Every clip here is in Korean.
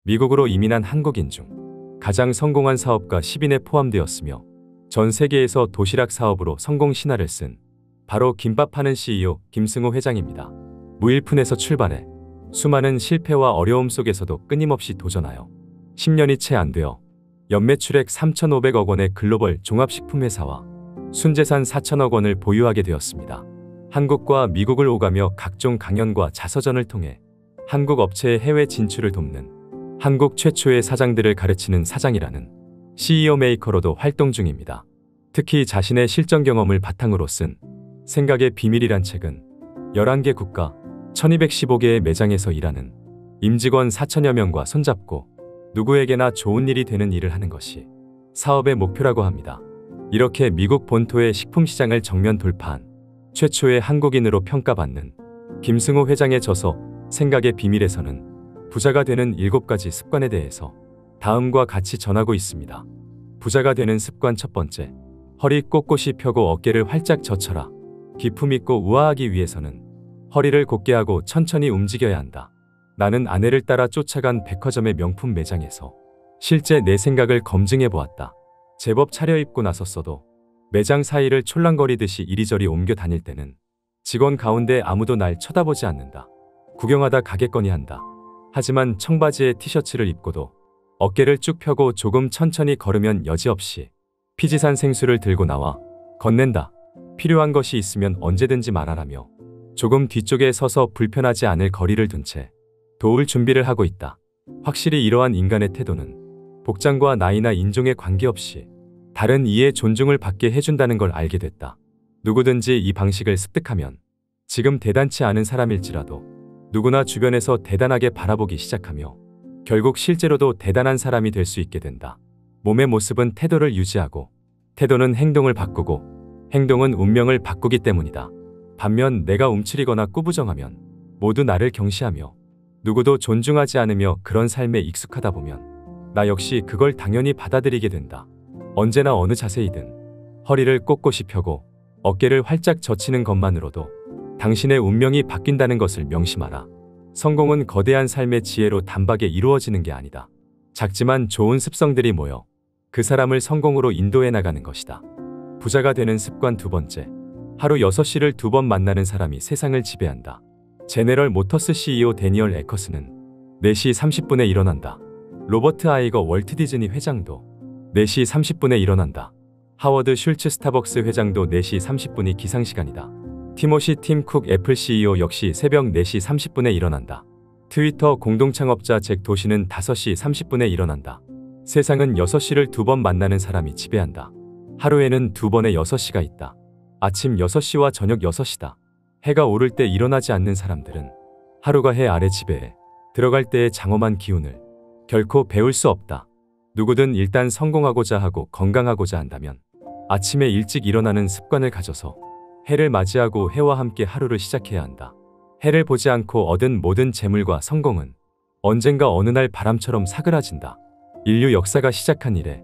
미국으로 이민한 한국인 중 가장 성공한 사업가 10인에 포함되었으며 전 세계에서 도시락 사업으로 성공 신화를 쓴 바로 김밥 파는 CEO 김승호 회장입니다. 무일푼에서 출발해 수많은 실패와 어려움 속에서도 끊임없이 도전하여 10년이 채 안 되어 연매출액 3,500억 원의 글로벌 종합식품회사와 순재산 4천억 원을 보유하게 되었습니다. 한국과 미국을 오가며 각종 강연과 자서전을 통해 한국 업체의 해외 진출을 돕는 한국 최초의 사장들을 가르치는 사장이라는 CEO 메이커로도 활동 중입니다. 특히 자신의 실전 경험을 바탕으로 쓴 생각의 비밀이란 책은 11개 국가 1215개의 매장에서 일하는 임직원 4천여 명과 손잡고 누구에게나 좋은 일이 되는 일을 하는 것이 사업의 목표라고 합니다. 이렇게 미국 본토의 식품시장을 정면 돌파한 최초의 한국인으로 평가받는 김승호 회장의 저서 생각의 비밀에서는 부자가 되는 7가지 습관에 대해서 다음과 같이 전하고 있습니다. 부자가 되는 습관 첫 번째, 허리 꼿꼿이 펴고 어깨를 활짝 젖혀라. 기품 있고 우아하기 위해서는 허리를 곧게 하고 천천히 움직여야 한다. 나는 아내를 따라 쫓아간 백화점의 명품 매장에서 실제 내 생각을 검증해 보았다. 제법 차려입고 나섰어도 매장 사이를 촐랑거리듯이 이리저리 옮겨 다닐 때는 직원 가운데 아무도 날 쳐다보지 않는다. 구경하다 가겠거니 한다. 하지만 청바지에 티셔츠를 입고도 어깨를 쭉 펴고 조금 천천히 걸으면 여지없이 피지산 생수를 들고 나와 건넨다. 필요한 것이 있으면 언제든지 말하라며 조금 뒤쪽에 서서 불편하지 않을 거리를 둔 채 도울 준비를 하고 있다. 확실히 이러한 인간의 태도는 복장과 나이나 인종에 관계없이 다른 이의 존중을 받게 해준다는 걸 알게 됐다. 누구든지 이 방식을 습득하면 지금 대단치 않은 사람일지라도 누구나 주변에서 대단하게 바라보기 시작하며 결국 실제로도 대단한 사람이 될 수 있게 된다. 몸의 모습은 태도를 유지하고 태도는 행동을 바꾸고 행동은 운명을 바꾸기 때문이다. 반면 내가 움츠리거나 꾸부정하면 모두 나를 경시하며 누구도 존중하지 않으며 그런 삶에 익숙하다 보면 나 역시 그걸 당연히 받아들이게 된다. 언제나 어느 자세이든 허리를 꼿꼿이 펴고 어깨를 활짝 젖히는 것만으로도 당신의 운명이 바뀐다는 것을 명심하라. 성공은 거대한 삶의 지혜로 단박에 이루어지는 게 아니다. 작지만 좋은 습성들이 모여 그 사람을 성공으로 인도해 나가는 것이다. 부자가 되는 습관 두 번째, 하루 6시를 2번 만나는 사람이 세상을 지배한다. 제네럴 모터스 CEO 데니얼 에커스는 4시 30분에 일어난다. 로버트 아이거 월트 디즈니 회장도 4시 30분에 일어난다. 하워드 슐츠 스타벅스 회장도 4시 30분이 기상시간이다. 티모시 팀 쿡 애플 CEO 역시 새벽 4시 30분에 일어난다. 트위터 공동창업자 잭 도시는 5시 30분에 일어난다. 세상은 6시를 2번 만나는 사람이 지배한다. 하루에는 2번의 6시가 있다. 아침 6시와 저녁 6시다. 해가 오를 때 일어나지 않는 사람들은 하루가 해 아래 지배해 들어갈 때의 장엄한 기운을 결코 배울 수 없다. 누구든 일단 성공하고자 하고 건강하고자 한다면 아침에 일찍 일어나는 습관을 가져서 해를 맞이하고 해와 함께 하루를 시작해야 한다. 해를 보지 않고 얻은 모든 재물과 성공은 언젠가 어느 날 바람처럼 사그라진다. 인류 역사가 시작한 이래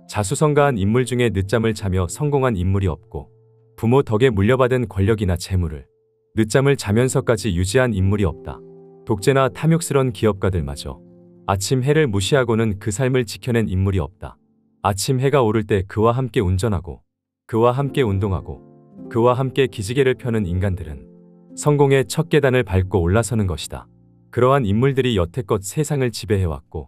자수성가한 인물 중에 늦잠을 자며 성공한 인물이 없고 부모 덕에 물려받은 권력이나 재물을 늦잠을 자면서까지 유지한 인물이 없다. 독재나 탐욕스런 기업가들마저 아침 해를 무시하고는 그 삶을 지켜낸 인물이 없다. 아침 해가 오를 때 그와 함께 운전하고 그와 함께 운동하고 그와 함께 기지개를 펴는 인간들은 성공의 첫 계단을 밟고 올라서는 것이다. 그러한 인물들이 여태껏 세상을 지배해왔고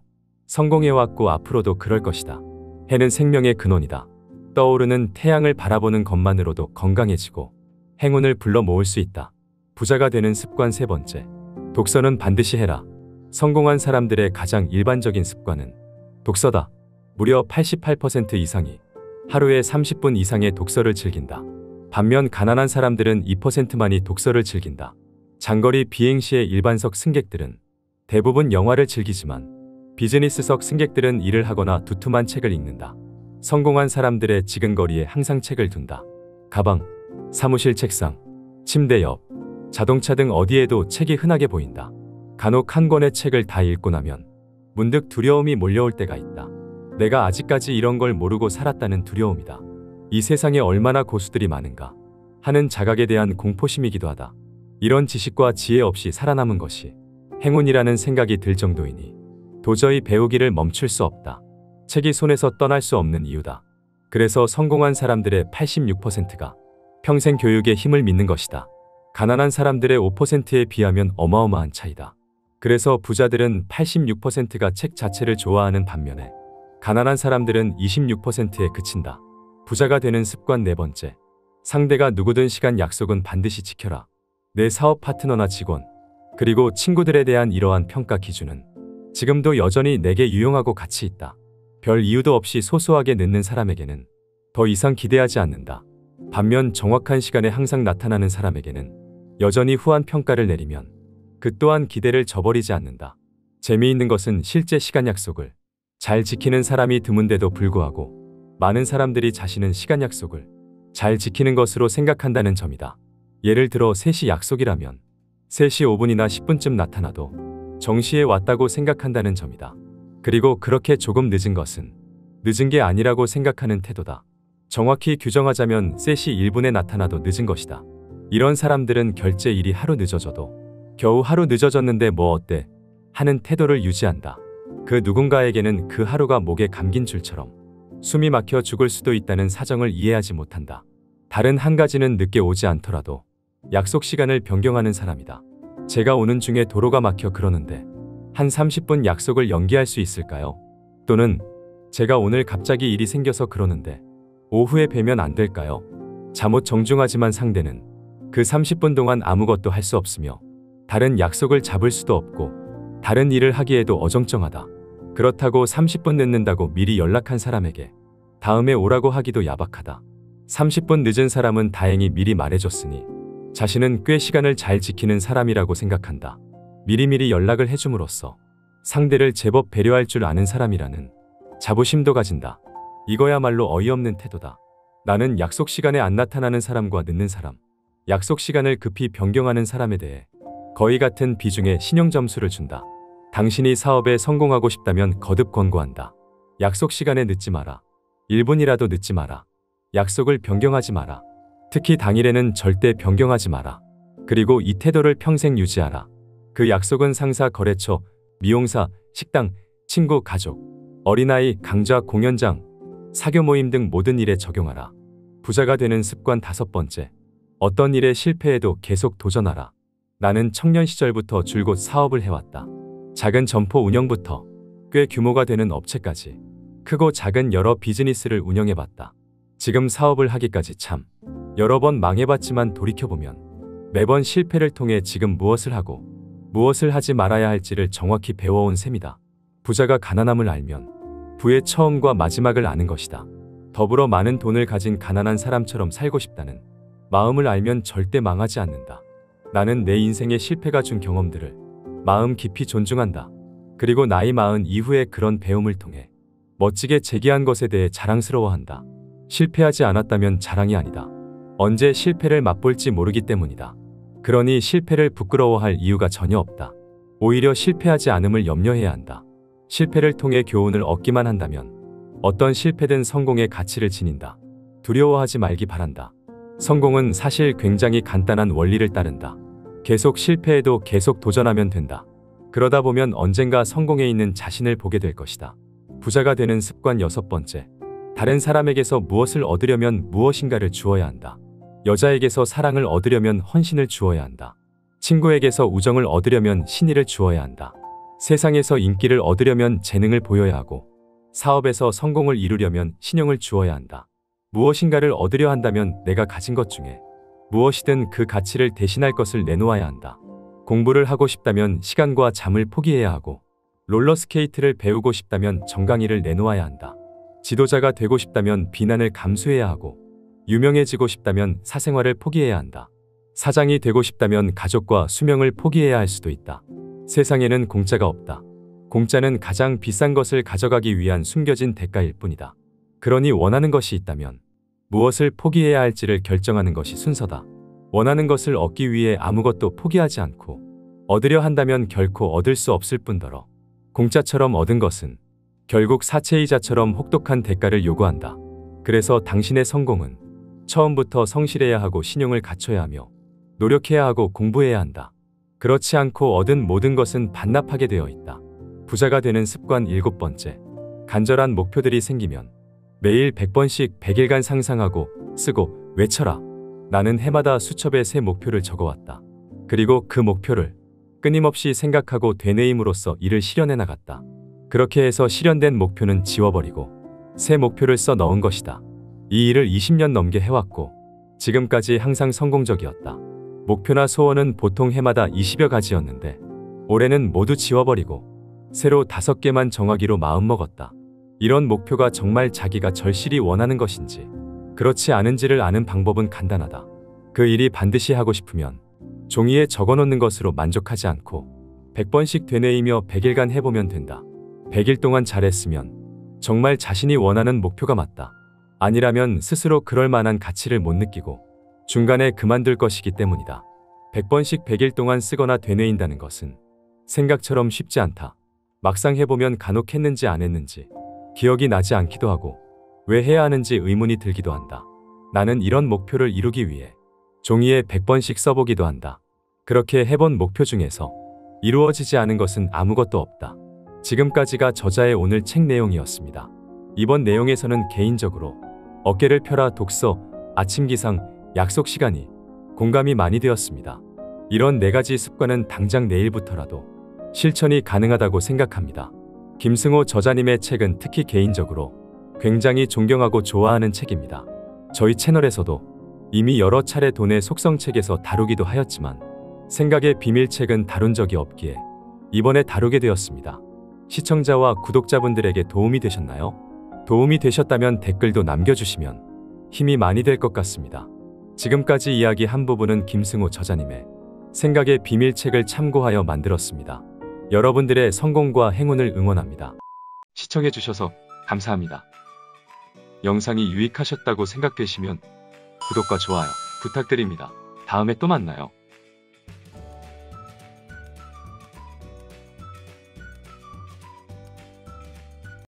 성공해왔고 앞으로도 그럴 것이다. 해는 생명의 근원이다. 떠오르는 태양을 바라보는 것만으로도 건강해지고 행운을 불러 모을 수 있다. 부자가 되는 습관 세 번째, 독서는 반드시 해라. 성공한 사람들의 가장 일반적인 습관은 독서다. 무려 88% 이상이 하루에 30분 이상의 독서를 즐긴다. 반면 가난한 사람들은 2%만이 독서를 즐긴다. 장거리 비행 시의 일반석 승객들은 대부분 영화를 즐기지만 비즈니스석 승객들은 일을 하거나 두툼한 책을 읽는다. 성공한 사람들의 지근거리에 항상 책을 둔다. 가방, 사무실 책상, 침대 옆, 자동차 등 어디에도 책이 흔하게 보인다. 간혹 한 권의 책을 다 읽고 나면 문득 두려움이 몰려올 때가 있다. 내가 아직까지 이런 걸 모르고 살았다는 두려움이다. 이 세상에 얼마나 고수들이 많은가 하는 자각에 대한 공포심이기도 하다. 이런 지식과 지혜 없이 살아남은 것이 행운이라는 생각이 들 정도이니 도저히 배우기를 멈출 수 없다. 책이 손에서 떠날 수 없는 이유다. 그래서 성공한 사람들의 86%가 평생 교육에 힘을 믿는 것이다. 가난한 사람들의 5%에 비하면 어마어마한 차이다. 그래서 부자들은 86%가 책 자체를 좋아하는 반면에 가난한 사람들은 26%에 그친다. 부자가 되는 습관 네 번째. 상대가 누구든 시간 약속은 반드시 지켜라. 내 사업 파트너나 직원, 그리고 친구들에 대한 이러한 평가 기준은 지금도 여전히 내게 유용하고 가치 있다. 별 이유도 없이 소소하게 늦는 사람에게는 더 이상 기대하지 않는다. 반면 정확한 시간에 항상 나타나는 사람에게는 여전히 후한 평가를 내리면 그 또한 기대를 저버리지 않는다. 재미있는 것은 실제 시간 약속을 잘 지키는 사람이 드문데도 불구하고 많은 사람들이 자신은 시간 약속을 잘 지키는 것으로 생각한다는 점이다. 예를 들어 3시 약속이라면 3시 5분이나 10분쯤 나타나도 정시에 왔다고 생각한다는 점이다. 그리고 그렇게 조금 늦은 것은 늦은 게 아니라고 생각하는 태도다. 정확히 규정하자면 3시 1분에 나타나도 늦은 것이다. 이런 사람들은 결제일이 하루 늦어져도 겨우 하루 늦어졌는데 뭐 어때? 하는 태도를 유지한다. 그 누군가에게는 그 하루가 목에 감긴 줄처럼 숨이 막혀 죽을 수도 있다는 사정을 이해하지 못한다. 다른 한 가지는 늦게 오지 않더라도 약속 시간을 변경하는 사람이다. 제가 오는 중에 도로가 막혀 그러는데 한 30분 약속을 연기할 수 있을까요? 또는 제가 오늘 갑자기 일이 생겨서 그러는데 오후에 뵈면 안 될까요? 잠옷 정중하지만 상대는 그 30분 동안 아무것도 할 수 없으며 다른 약속을 잡을 수도 없고 다른 일을 하기에도 어정쩡하다. 그렇다고 30분 늦는다고 미리 연락한 사람에게 다음에 오라고 하기도 야박하다. 30분 늦은 사람은 다행히 미리 말해줬으니 자신은 꽤 시간을 잘 지키는 사람이라고 생각한다. 미리미리 연락을 해줌으로써 상대를 제법 배려할 줄 아는 사람이라는 자부심도 가진다. 이거야말로 어이없는 태도다. 나는 약속 시간에 안 나타나는 사람과 늦는 사람, 약속 시간을 급히 변경하는 사람에 대해 거의 같은 비중의 신용 점수를 준다. 당신이 사업에 성공하고 싶다면 거듭 권고한다. 약속 시간에 늦지 마라. 1분이라도 늦지 마라. 약속을 변경하지 마라. 특히 당일에는 절대 변경하지 마라. 그리고 이 태도를 평생 유지하라. 그 약속은 상사, 거래처, 미용사, 식당, 친구, 가족, 어린아이, 강좌, 공연장, 사교 모임 등 모든 일에 적용하라. 부자가 되는 습관 5번째. 어떤 일에 실패해도 계속 도전하라. 나는 청년 시절부터 줄곧 사업을 해왔다. 작은 점포 운영부터 꽤 규모가 되는 업체까지 크고 작은 여러 비즈니스를 운영해봤다. 지금 사업을 하기까지 참 여러 번 망해봤지만 돌이켜보면 매번 실패를 통해 지금 무엇을 하고 무엇을 하지 말아야 할지를 정확히 배워온 셈이다. 부자가 가난함을 알면 부의 처음과 마지막을 아는 것이다. 더불어 많은 돈을 가진 가난한 사람처럼 살고 싶다는 마음을 알면 절대 망하지 않는다. 나는 내 인생의 실패가 준 경험들을 마음 깊이 존중한다. 그리고 나이 40 이후에 그런 배움을 통해 멋지게 재기한 것에 대해 자랑스러워한다. 실패하지 않았다면 자랑이 아니다. 언제 실패를 맛볼지 모르기 때문이다. 그러니 실패를 부끄러워할 이유가 전혀 없다. 오히려 실패하지 않음을 염려해야 한다. 실패를 통해 교훈을 얻기만 한다면 어떤 실패든 성공의 가치를 지닌다. 두려워하지 말기 바란다. 성공은 사실 굉장히 간단한 원리를 따른다. 계속 실패해도 계속 도전하면 된다. 그러다 보면 언젠가 성공해 있는 자신을 보게 될 것이다. 부자가 되는 습관 6번째. 다른 사람에게서 무엇을 얻으려면 무엇인가를 주어야 한다. 여자에게서 사랑을 얻으려면 헌신을 주어야 한다. 친구에게서 우정을 얻으려면 신의를 주어야 한다. 세상에서 인기를 얻으려면 재능을 보여야 하고 사업에서 성공을 이루려면 신용을 주어야 한다. 무엇인가를 얻으려 한다면 내가 가진 것 중에 무엇이든 그 가치를 대신할 것을 내놓아야 한다. 공부를 하고 싶다면 시간과 잠을 포기해야 하고 롤러스케이트를 배우고 싶다면 정강이를 내놓아야 한다. 지도자가 되고 싶다면 비난을 감수해야 하고 유명해지고 싶다면 사생활을 포기해야 한다. 사장이 되고 싶다면 가족과 수명을 포기해야 할 수도 있다. 세상에는 공짜가 없다. 공짜는 가장 비싼 것을 가져가기 위한 숨겨진 대가일 뿐이다. 그러니 원하는 것이 있다면 무엇을 포기해야 할지를 결정하는 것이 순서다. 원하는 것을 얻기 위해 아무것도 포기하지 않고 얻으려 한다면 결코 얻을 수 없을 뿐더러 공짜처럼 얻은 것은 결국 사채이자처럼 혹독한 대가를 요구한다. 그래서 당신의 성공은 처음부터 성실해야 하고 신용을 갖춰야 하며 노력해야 하고 공부해야 한다. 그렇지 않고 얻은 모든 것은 반납하게 되어 있다. 부자가 되는 습관 7번째. 간절한 목표들이 생기면 매일 100번씩 100일간 상상하고 쓰고 외쳐라. 나는 해마다 수첩에 새 목표를 적어왔다. 그리고 그 목표를 끊임없이 생각하고 되뇌임으로써 이를 실현해 나갔다. 그렇게 해서 실현된 목표는 지워버리고 새 목표를 써 넣은 것이다. 이 일을 20년 넘게 해왔고 지금까지 항상 성공적이었다. 목표나 소원은 보통 해마다 20여 가지였는데 올해는 모두 지워버리고 새로 5개만 정하기로 마음먹었다. 이런 목표가 정말 자기가 절실히 원하는 것인지 그렇지 않은지를 아는 방법은 간단하다. 그 일이 반드시 하고 싶으면 종이에 적어놓는 것으로 만족하지 않고 100번씩 되뇌이며 100일간 해보면 된다. 100일 동안 잘했으면 정말 자신이 원하는 목표가 맞다. 아니라면 스스로 그럴 만한 가치를 못 느끼고 중간에 그만둘 것이기 때문이다. 100번씩 100일 동안 쓰거나 되뇌인다는 것은 생각처럼 쉽지 않다. 막상 해보면 간혹 했는지 안 했는지 기억이 나지 않기도 하고 왜 해야 하는지 의문이 들기도 한다. 나는 이런 목표를 이루기 위해 종이에 100번씩 써보기도 한다. 그렇게 해본 목표 중에서 이루어지지 않은 것은 아무것도 없다. 지금까지가 저자의 오늘 책 내용이었습니다. 이번 내용에서는 개인적으로 어깨를 펴라 독서, 아침 기상, 약속 시간이 공감이 많이 되었습니다. 이런 4가지 습관은 당장 내일부터라도 실천이 가능하다고 생각합니다. 김승호 저자님의 책은 특히 개인적으로 굉장히 존경하고 좋아하는 책입니다. 저희 채널에서도 이미 여러 차례 돈의 속성 책에서 다루기도 하였지만 생각의 비밀 책은 다룬 적이 없기에 이번에 다루게 되었습니다. 시청자와 구독자분들에게 도움이 되셨나요? 도움이 되셨다면 댓글도 남겨주시면 힘이 많이 될 것 같습니다. 지금까지 이야기한 부분은 김승호 저자님의 생각의 비밀 책을 참고하여 만들었습니다. 여러분들의 성공과 행운을 응원합니다. 시청해주셔서 감사합니다. 영상이 유익하셨다고 생각되시면 구독과 좋아요 부탁드립니다. 다음에 또 만나요.